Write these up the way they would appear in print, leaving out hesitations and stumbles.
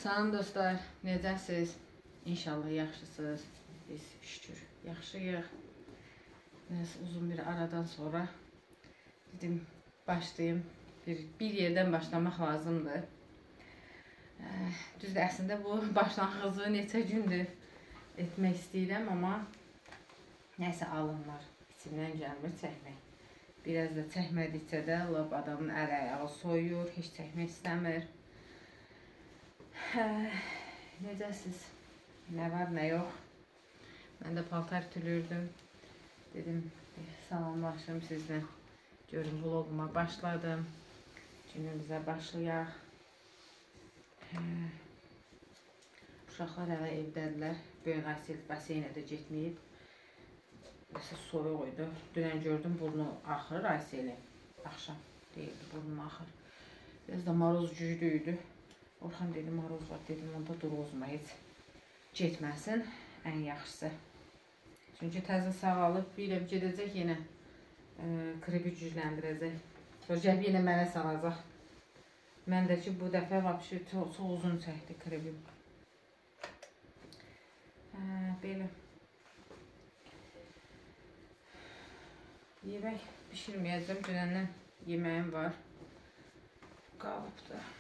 Salam dostlar, necəsiz? İnşallah yaxşısınız. Biz şükür yaxşıyıq. Uzun bir aradan sonra dedim başlayayım. Bir yerdən başlamaq lazımdır. Düzdür, əslində bu başlanğıcı neçə gündür etmək istəyirəm, amma nəsə alınlar. İçimdən gəlmir çəkmək. Biraz da çəkmədikcə də adamın əli ayağı soyur, heç çəkmək istəmir. Necəsiz? Nə var, nə yox? Mən də paltar tülürdüm. Dedim, salamlaşım sizlə. Görün, vloguma başladım. Günümüzə başlayaq. Uşaqlar hələ evdədirlər. Böyün Aysel baseynə də getməyib. Nəsə soyuq idi. Dünən gördüm, burnu axır Aysel'in. Axşam deyildi, burnu axır. Biraz da maroz güclüydü. Orxan dedi, maroz var, dedim, onda dur ozma, heç getməsin, ən yaxşısı. Çünki təzə sağalıb, biləm gedəcək yenə kribi gücləndirəcək. Sonra yenə mənə salacaq. Mən də ki, bu dəfə vapşı çox uzun çəkdi kribim. Belə. Yemək pişirməyəcəm, dünəndən yeməyim var. Qalıbdır.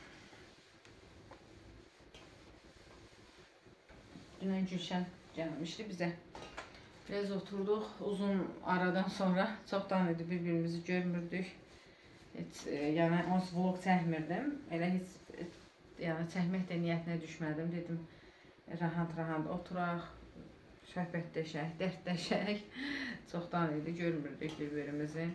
Dünən Gülşən gəlmişdi bizə. Biraz oturduq, uzun aradan sonra, çoxdan idi bir-birimizi görmürdük. Heç, yəni, onsuz vlog çəkmirdim. Elə heç, yəni, çəkmək də niyyətinə düşmədim. Dedim, rahat-rahat oturaq, söhbət deşək, dərdləşək. Çoxdan idi, görmürdük bir-birimizi.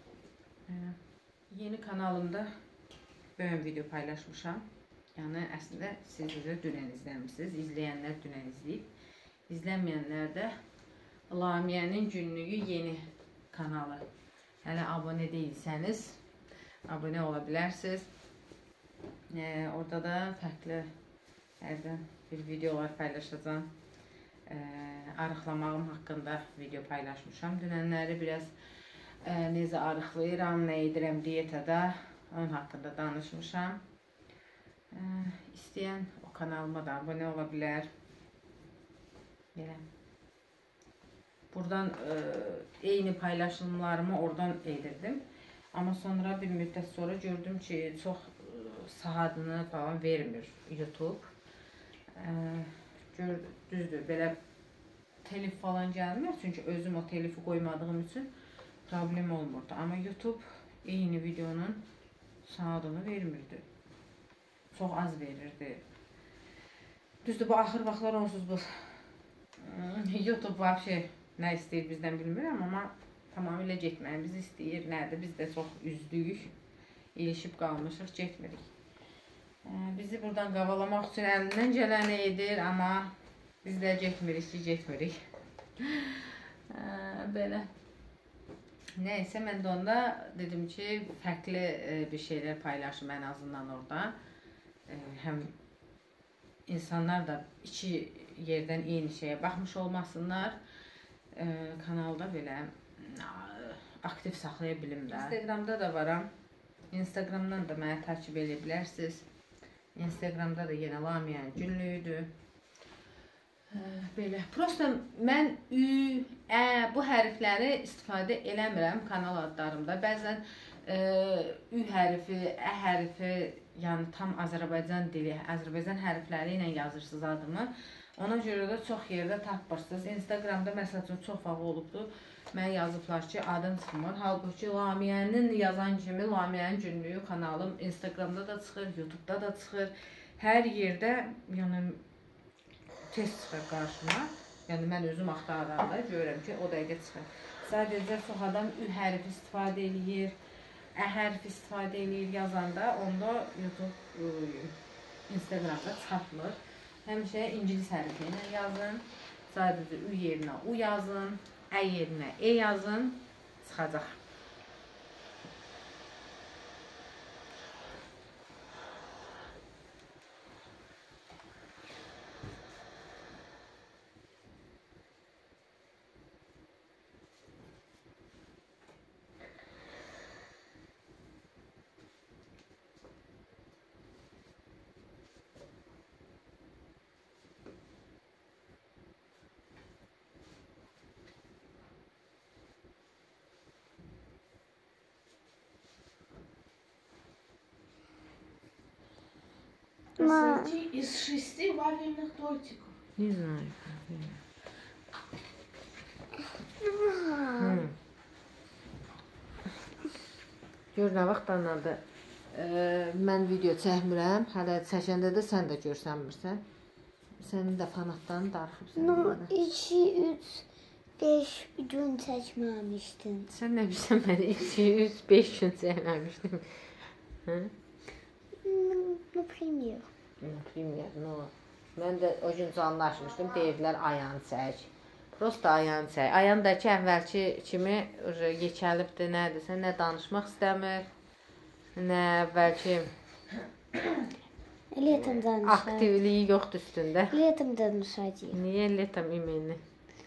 Yeni kanalımda böyük video paylaşmışam. Yəni, əslində, siz də dünən izləmişsiniz. İzləyənlər dünən izləyib. İzlənməyənlər də Lamiyənin günlüyü yeni kanalı. Hələ abunə deyilsəniz, abunə ola bilərsiniz. Orada da fərqli hərdən bir videolar paylaşacağım. Arıqlamağım haqqında video paylaşmışam. Dünənləri biraz necə arıqlayıram, nə edirəm dietada, onun haqqında danışmışam. İstəyən o kanalıma da abunə ola bilər. Buradan eyni paylaşımlarımı oradan edirdim. Amma sonra bir müddət sonra gördüm ki, çox saatını falan vermir YouTube. Düzdür, belə telif falan gəlmir. Çünki özüm o telifi qoymadığım üçün problem olmurdu. Amma YouTube eyni videonun saatını vermirdi. Çox az verirdi. Düzdür, bu axır vaxtlar onsuz bu YouTube vəbşə nə istəyir bizdən bilmirəm, amma tamamilə getməyimizi istəyir. Nədir? Biz də çox üzdük, ilişib qalmışıq, getmirik. Bizi buradan qavalamaq üçün əlindən gələni edir, amma biz də getmirik ki, getmirik. Belə. Nəysə, mən də onda dedim ki, fərqli bir şeylər paylaşım ən azından orada. Həm insanlar da iki yerdən eyni şeyə baxmış olmasınlar, kanalda belə aktiv saxlaya bilim də. Instagramda da varam. Instagramdan da mənə takip edə bilərsiniz. Instagramda da yenə Lamiyənin günlüyüdür. Belə. Prosta mən ü, ə, bu hərfləri istifadə eləmirəm kanal adlarımda. Bəzən ü hərfi, ə hərfi, yəni tam Azərbaycan dili, Azərbaycan hərfləri ilə yazırsınız adımı. Ona görə də çox yerdə tapmırsınız. Instagramda məsəl üçün çox vaxt olubdur. Mən yazıblar ki, adım çıxmır. Halbuki Lamiyənin yazan kimi Lamiyənin günlüyü kanalım Instagramda da çıxır, YouTube'da da çıxır. Hər yerdə, yəni tez çıxır qarşıma. Yəni mən özüm axtaranda görürəm ki, o dəqiqə çıxır. Sadəcə çox adam ü hərfi istifadə edir. Ə hərfi istifadə edir yazanda, onda YouTube, Instagramda çıxartmır. Həmişə ingilis hərfi ilə yazın. Sadəcə ü yerinə u yazın, ə yerinə e yazın, çıxacaq. Посмотри, из 6 вафельных тортиков. Не знаю. Gör nə vaxt anladı. Mən video çəkmirəm. Hələ çəkəndə də sən də görsənmirsən. Sənin də fanatların darıxıb No, sənə. 2, 3, 5 gün çəkməmişdin. Sən nə bilsən, mən 2, 3, 5 gün çəkməmişdim. Hə? Например. Например, no. Mən də o gün canlaşmışdım. Deyirlər ayağını çək. Prosta ayağını çək. Ayağındakı əvvəlki kimi yekəlibdir, nədirsə, nə danışmaq istəmir, nə əvvəlki Летом danışacağıq. aktivliyi yoxdur üstündə. Летом danışacağıq. Niyə letam imeni?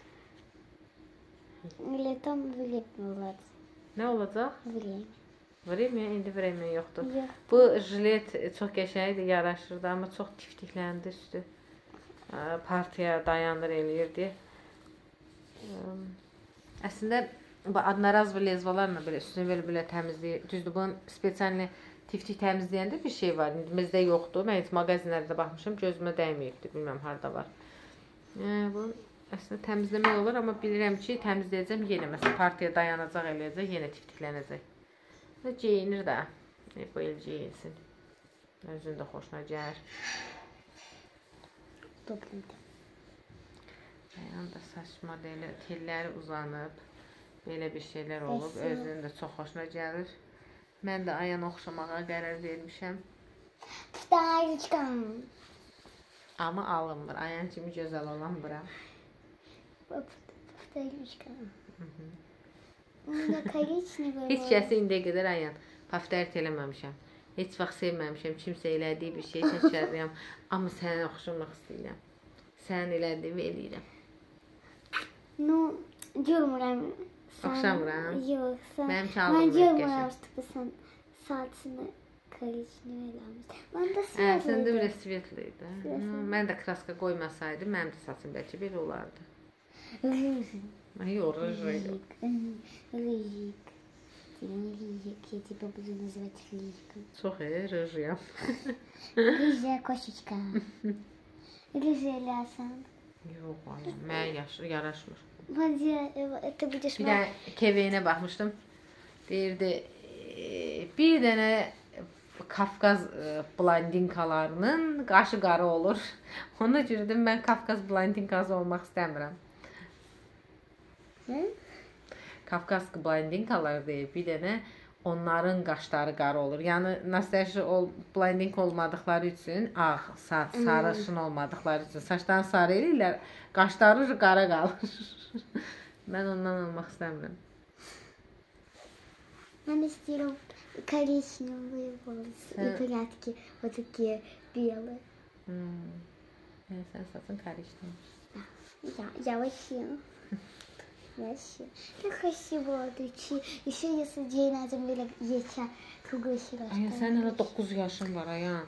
Летом время olacaq. Nə olacaq? Время. Время, indi время yoxdur. Yox. Bu jilet çox qəşəngdir, yaraşırdı, amma çox tiftikləndi üstü. Partiya dayanır eləyirdi. Əslində adnaraz və lezvalarla belə üstünü belə təmizləyir. Düzdür, bunun spesialni tiftik təmizləyəndə bir şey var. İndi bizdə yoxdur. Mən heç mağazinlərdə baxmışam, gözümə dəyməyibdir. Bilməm harda var. Bu əslində təmizləmək olur, amma bilirəm ki, təmizləyəcəm yenə. Məsələn, partiya dayanacaq eləyəcək, yenə tiftiklənəcək. Və geyinir də. Bu el geyinsin. Özün də xoşuna gəlir. Toplandı. Ayağında saç modeli, telləri uzanıb, belə bir şeylər olub, özünün də çox xoşuna gəlir. Mən də ayağını oxşamağa qərar vermişəm. Вторичкам. Amma alınmır, ayağın kimi gözəl olan bura. Вторичкам. У меня коричневый. Heç kəsi indiyə qədər ayağın paftarit eləməmişəm. Heç vaxt sevməmişəm, kimsə elədiyi bir şey təkrarlayam. Amma sənə oxşamaq istəyirəm. Sənin elədiyimi eləyirəm. Ну, görmürəm. Oxşamıram. Yox, sən. Mənim Mən çaldım görmürəm ki, sən saçını коричневый eləmişsən. Mən də siyah. Səndə belə svetli idi. Mən də kraska qoymasaydım, mənim də saçım bəlkə belə olardı. Yox, rıjik. Рыжик. Ты не рыжик, я тебя буду называть рыжиком. Çox rıjiyam. Рыжая кошечка. Рыжая лясан. Yox, mənə yaraşmır. Ты будешь Bir də Kevinə baxmışdım. Deyirdi, bir dənə Kafkaz blandinkalarının qaşı qara olur. Ona görə də mən Kafkaz blandinkası olmaq istəmirəm. Kafkaz blandinkalar deyir, bir dənə onların qaşları qara olur. Yəni nastaşı blondink olmadıkları üçün, ağ, sarışın olmadıkları üçün saçlarını sarı eləyirlər, qaşları qara qalır. Mən ondan olmaq istəmirəm. Mən istəyirəm коричневые волосы и прядки вот такие белые. Sən saçın karışdırmış. Я вообще. Как красиво дучи. Еще если день на земле есть круглый сироп. Ay, sən hələ 9 yaşın var, ayan.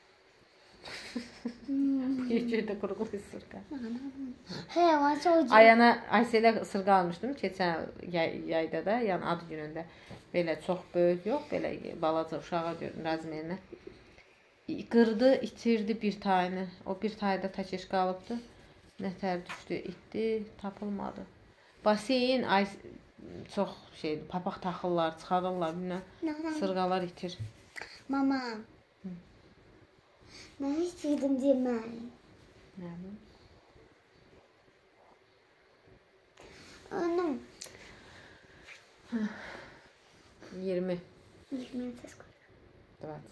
Bu gecədə qurğulu ısırqa. He, ben çok Ayana Ayselə ısırqa almışdım keçən yayda da, yəni ad günündə. Belə çox böyük yox, belə balaca uşağa gördüm razmerinə. Qırdı, itirdi bir tayını. O bir tayda tək qalıbdı. Nətər düşdü, itdi, tapılmadı. Baseyin çox şeydir, papaq taxırlar, çıxarırlar, bilməm, sırğalar itir. Mama. Ben istəyirdim demək. Nə bu? Anam. 20. 20 это сколько? 20.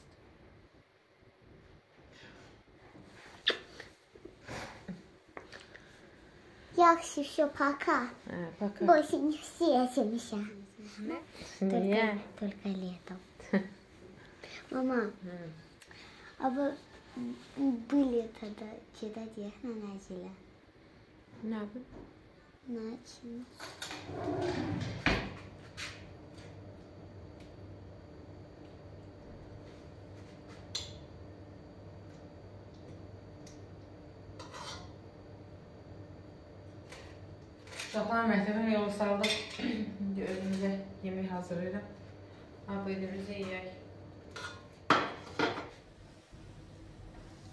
Yaxşı, все, пока. Пока. Больше не встретимся. Niyə? Только летом. Мама, а вы были тогда читать на начали? Nə bu? Начали. Uşaqlar məktəbə yola saldıq. İndi özümüzə yemək hazırlayırıq. Abedimizi yeyək.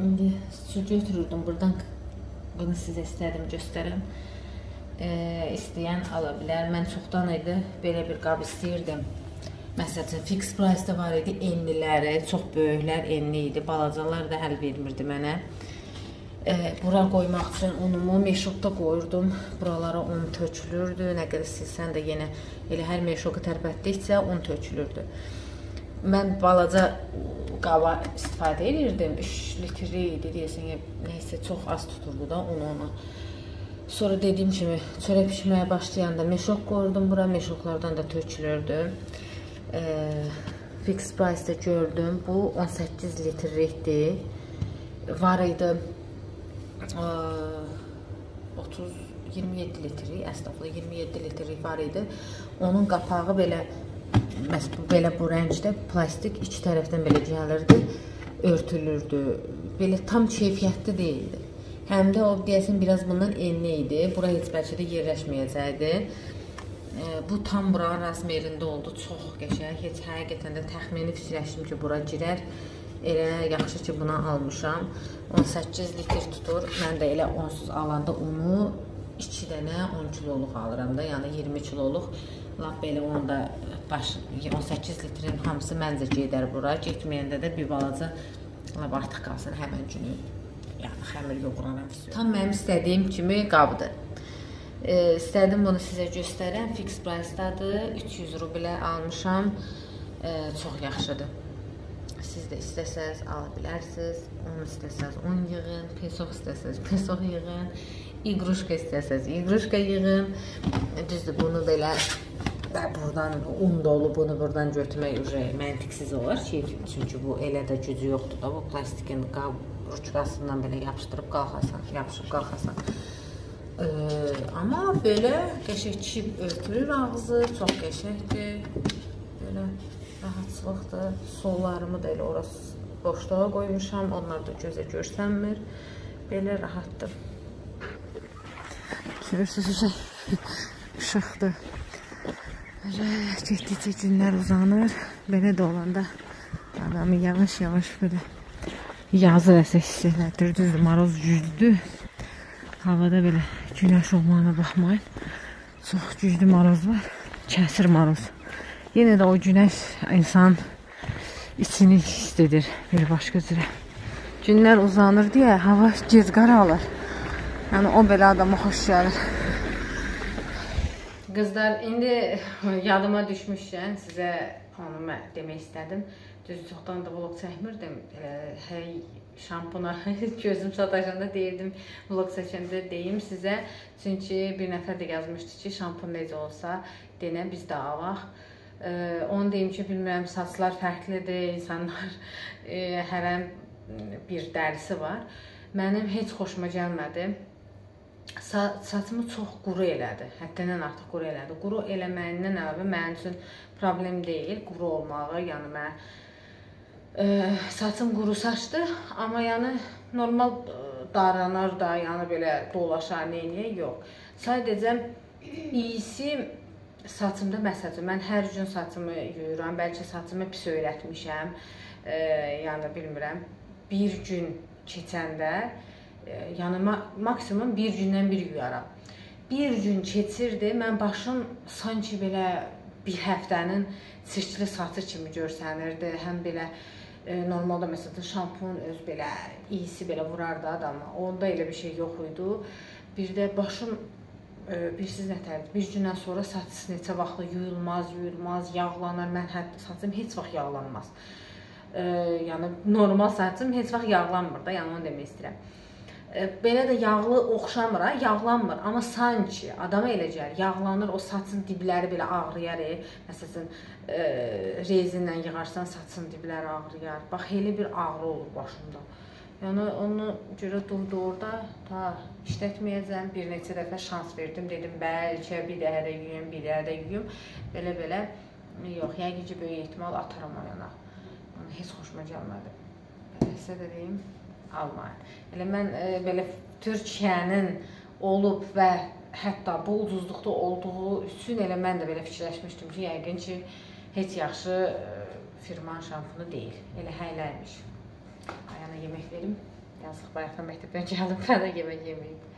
İndi su götürürdüm buradan. Bunu sizə istədim göstərəm. İstəyən ala bilər. Mən çoxdan idi belə bir qab istəyirdim. Məsələn, fix price-da var idi, enliləri, çox böyüklər enli idi. Balacalar da həll vermirdi mənə. Bura qoymaq üçün unumu meşokda qoyurdum. Buralara un tökülürdü. Nə qədər silsən də yenə elə hər meşoku tərpətdikcə un tökülürdü. Mən balaca qaba istifadə edirdim. 3 litri idi deyəsən, neysə çox az tuturdu da onu. Sonra dediyim kimi çörək pişməyə başlayanda meşok qoyurdum bura, meşoklardan da tökülürdü. Fix price-da gördüm. Bu 18 litrlikdir. Var idi 27 litri, əslində 27 litri var idi. Onun qapağı belə bu rəngdə plastik iki tərəfdən belə gəlirdi, örtülürdü. Belə tam keyfiyyətli deyildi. Həm də o deyəsən biraz bundan enli idi. Bura heç bəlkə də yerləşməyəcəkdi. Bu tam buranın razmerində oldu. Çox qəşəng. Heç həqiqətən də təxmini fikirləşdim ki, bura girər. Elə yaxşı ki, buna almışam. 18 litr tutur. Mən də elə onsuz alanda unu 2 dənə 10 kiloluq alıram da. Yəni 20 kiloluq. Lap belə onu da 18 litrin hamısı məncə gedər bura. Getməyəndə də bir balaca lap artıq qalsın həmən günü. Yəni xəmir yoğuraram. Tam mənim istədiyim kimi qabdır. İstədim bunu sizə göstərəm. Fix price-dadır. 300 rublə almışam. Çox yaxşıdır. Siz də istəsəz ala bilərsiniz. Un istəsəz un yığın. Pesok istəsəz pesok yığın. İqruşka istəsəz iqruşka yığın. Düzdür, bunu belə buradan un dolu bunu buradan götürmək məntiqsiz olar. Çünki bu elə də gücü yoxdur da. Bu plastikin qab ruçkasından belə yapışdırıb qalxasan, yapışıb qalxasan. Amma belə qəşəng çip örtülür ağzı, çox qəşəngdir. Belə rahatçılıqdır. Sollarımı da elə orası boşluğa qoymuşam. Onlar da gözə görsənmir. Belə rahatdır. Görürsünüz, işıqdır. Getdikcə günlər uzanır. Belə də olanda adamı yavaş-yavaş belə yazı rəsə hiss elədir. Düzdür, maroz güclüdür. Havada belə günəş olmağına baxmayın. Çox güclü maroz var. Kəsir maroz. Yenə də o günəş insan içini hiss edir bir başqa cürə. Günlər uzanır deyə hava gec qaralır. Yəni o belə adama xoş gəlir. Qızlar, indi yadıma düşmüşkən sizə onu demək istədim. Düz çoxdan da vlog çəkmirdim. Hey şampuna gözüm sataşanda deyirdim, vlog çəkəndə deyim sizə. Çünki bir nəfər də yazmışdı ki, şampun necə olsa denə biz də alaq. Onu deyim ki, bilmirəm, saçlar fərqlidir, insanlar hərə bir dərisi var. Mənim heç xoşuma gəlmədi. Saçımı çox quru elədi, həddindən artıq quru elədi. Quru eləməyindən əlavə mənim üçün problem deyil, quru olmağı. Yəni mən saçım quru saçdır, amma yəni normal daranır da, yəni belə dolaşar, neyniyə yox. Sadəcə iyisi saçımda məsələn, mən hər gün saçımı yuyuram, bəlkə saçımı pis öyrətmişəm, yəni bilmirəm, bir gün keçəndə, yəni maksimum bir gündən bir yuyaram. Bir gün keçirdi, mən başım sanki belə bir həftənin çirkli saçı kimi görsənirdi. Həm belə normalda məsələn şampun öz belə iyisi belə vurardı adama. Onda elə bir şey yox idi. Bir də başım bilirsiniz nətərdir? Bir gündən sonra saç neçə vaxtla yuyulmaz, yağlanar. Mən saçım heç vaxt yağlanmaz. Yəni normal saçım heç vaxt yağlanmır da, yəni onu demək istəyirəm. Belə də yağlı oxşamır, yağlanmır, amma sanki adama elə gəlir, yağlanır, o saçın dibləri belə ağrıyar. Məsələn, rezinlə yığarsan, saçın dibləri ağrıyar. Bax, elə bir ağrı olur başımda. Yəni, onu görə durdu orada, ta işlətməyəcəm, bir neçə dəfə şans verdim, dedim, bəlkə bir dəfə də yuyum, bir dəfə də yuyum. Belə, yox, yəqin ki, böyük ehtimal ataram o yana. Heç xoşuma gəlmədi. Sizə də deyim, almayın. Elə mən belə Türkiyənin olub və hətta bu ucuzluqda olduğu üçün elə mən də belə fikirləşmişdim ki, yəqin ki, heç yaxşı firman şampunu deyil. Elə həylərmiş. Ayana yemək verim, Yazıq bayaqdan məktəbdən gəlib, mən də yemək yeməyib.